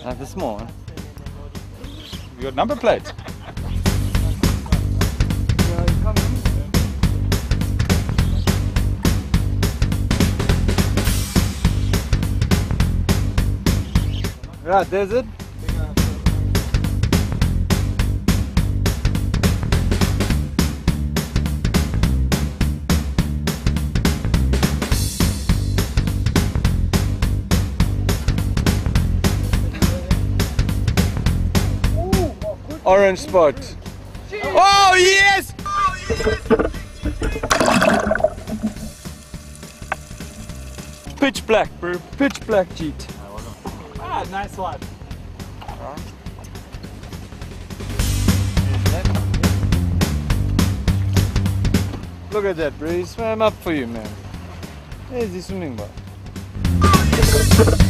The small one. You got number plate. Right, there's it. Orange spot. Oh yes! Pitch black, bro. Pitch black cheat. Ah, nice one. Look at that, bro. He swam up for you, man. There's the swimming ball.